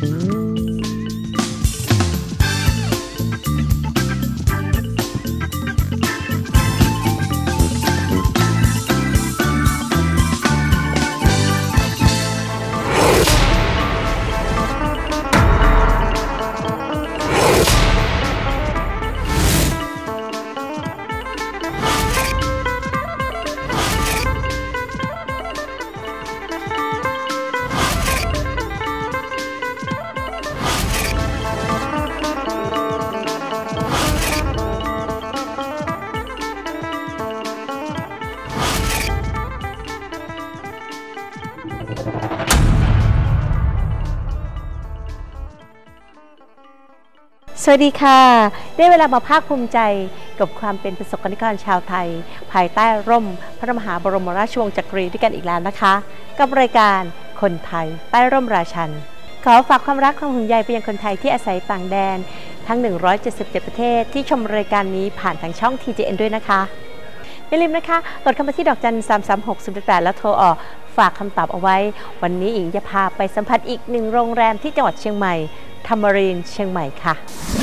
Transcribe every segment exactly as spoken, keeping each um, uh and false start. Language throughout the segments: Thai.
สวัสดีค่ะได้เวลามาภาคภูมิใจกับความเป็นประสบกนิกรชาวไทยภายใต้ร่มพระมหาบรมราชวงศ์จักรีด้วยกันอีกแล้วนะคะกับรายการคนไทยใต้ร่มราชันขอฝากความรักความห่วงใยไปยังคนไทยที่อาศัยต่างแดนทั้งหนึ่งร้อยเจ็ดสิบเจ็ดประเทศที่ชมรายการนี้ผ่านทางช่อง ที จี เอ็น ด้วยนะคะอย่าลืมนะคะกดเข้ามาที่ดอกจันสาม สาม หก ศูนย์ แปดแล้วโทรออกฝากคำตอบเอาไว้วันนี้อิงจะพาไปสัมผัสอีกหนึ่งโรงแรมที่จังหวัดเชียงใหม่ธรรมรีนเชียงใหม่ค่ะ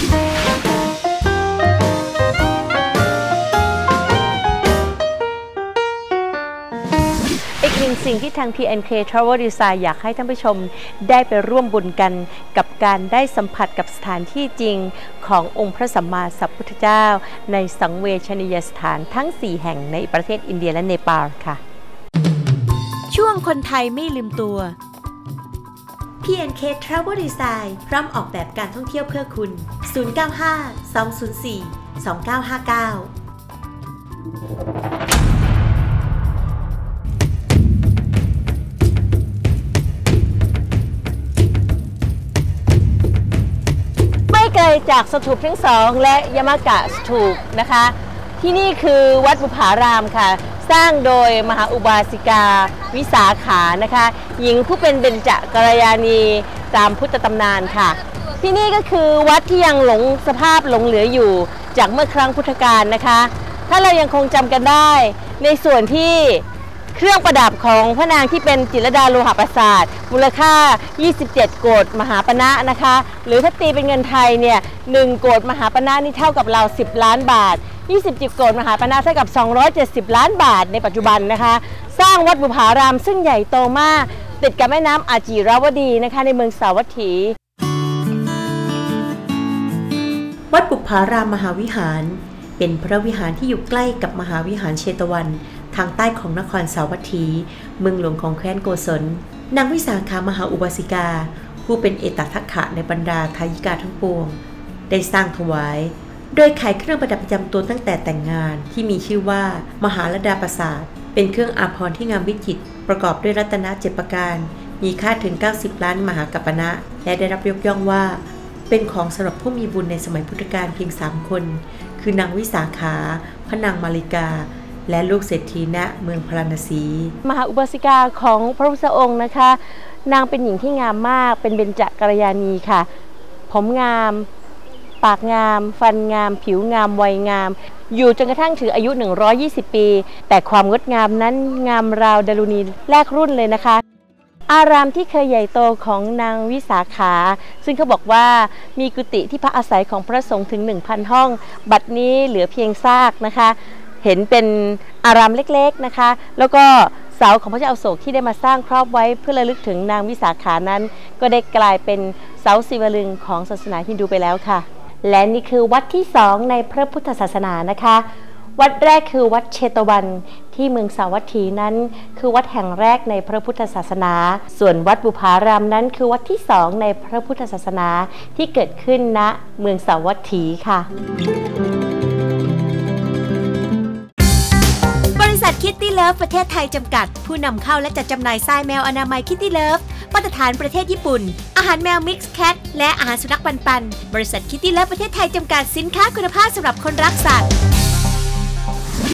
อีกหนึ่งสิ่งที่ทาง พี เอ็น เค Travel Design อยากให้ท่านผู้ชมได้ไปร่วมบุญกันกับการได้สัมผัสกับสถานที่จริงขององค์พระสัมมาสัมพุทธเจ้าในสังเวชนียสถานทั้งสี่แห่งในประเทศอินเดียและเนปาลค่ะช่วงคนไทยไม่ลืมตัว พี เอ็น เค Travel Design พร้อมออกแบบการท่องเที่ยวเพื่อคุณ ศูนย์ เก้า ห้า สอง ศูนย์ สี่ สอง เก้า ห้า เก้าไกลจากสถูปทั้งสองและยามากะสถูปนะคะที่นี่คือวัดบุพารามค่ะสร้างโดยมหาอุบาสิกาวิสาขานะคะหญิงผู้เป็นเบญจกัลยาณีตามพุทธตำนานค่ะที่นี่ก็คือวัดที่ยังหลงสภาพหลงเหลืออยู่จากเมื่อครั้งพุทธกาลนะคะถ้าเรายังคงจำกันได้ในส่วนที่เครื่องประดับของพระนางที่เป็นจิตรลดาโลหะประสาทมูลค่ายี่สิบเจ็ดโกฏมหาปณะนะคะหรือถ้าตีเป็นเงินไทยเนี่ยหนึ่งโกฏมหาปณะนี่เท่ากับเราสิบล้านบาทยี่สิบเจ็ดโกฏมหาปณะเท่ากับสองร้อยเจ็ดสิบล้านบาทในปัจจุบันนะคะสร้างวัดบุพารามซึ่งใหญ่โตมากติดกับแม่น้ำอาจีราวดีนะคะในเมืองสาวัตถีวัดบุพารามมหาวิหารเป็นพระวิหารที่อยู่ใกล้กับมหาวิหารเชตวันทางใต้ของนครสาวัตถีเมืองหลวงของแคว้นโกศลนางวิสาขามหาอุบาสิกาผู้เป็นเอตทัคคะในบรรดาทายิกาทั้งปวงได้สร้างถวายโดยขายเครื่องประดับประจำตัวตั้งแต่แต่งงานที่มีชื่อว่ามหาลดาปราสาทเป็นเครื่องอาภรณ์ที่งามวิจิตรประกอบด้วยรัตนเจ็ดประการมีค่าถึงเก้าสิบล้านมหากัปปนะและได้รับยกย่องว่าเป็นของสำหรับผู้มีบุญในสมัยพุทธกาลเพียงสามคนคือนางวิสาขาพระนางมาริกาและลูกเศรษฐีณเมืองพาราณสีมหาอุบาสิกาของพระพุทธองค์นะคะนางเป็นหญิงที่งามมากเป็นเบญจกัลยาณีค่ะผมงามปากงามฟันงามผิวงามวัยงามอยู่จนกระทั่งถึงอายุหนึ่งร้อยยี่สิบปีแต่ความงดงามนั้นงามราวดารุณีแรกรุ่นเลยนะคะอารามที่เคยใหญ่โตของนางวิสาขาซึ่งเขาบอกว่ามีกุฏิที่พักอาศัยของพระสงฆ์ถึง หนึ่งพัน ห้องบัดนี้เหลือเพียงซากนะคะเห็นเป็นอารามเล็กๆนะคะแล้วก็เสาของพระเจ้าอโศกที่ได้มาสร้างครอบไว้เพื่อระลึกถึงนางวิสาขานั้นก็ได้กลายเป็นเสาศิวลึงของศาสนาฮินดูไปแล้วค่ะและนี่คือวัดที่สองในพระพุทธศาสนานะคะวัดแรกคือวัดเชตวันที่เมืองสาวัตถีนั้นคือวัดแห่งแรกในพระพุทธศาสนาส่วนวัดบุพารามนั้นคือวัดที่สองในพระพุทธศาสนาที่เกิดขึ้นณเมืองสาวัตถีค่ะบริษัทคิตตี้เลิฟประเทศไทยจำกัดผู้นำเข้าและจัดจำหน่ายทรายแมวอนามัยคิตตี้เลิฟมาตรฐานประเทศญี่ปุ่นอาหารแมวมิกซ์แคทและอาหารสุนัขปันปันบริษัทคิตตี้เลิฟประเทศไทยจำกัดสินค้าคุณภาพสำหรับคนรักสัตว์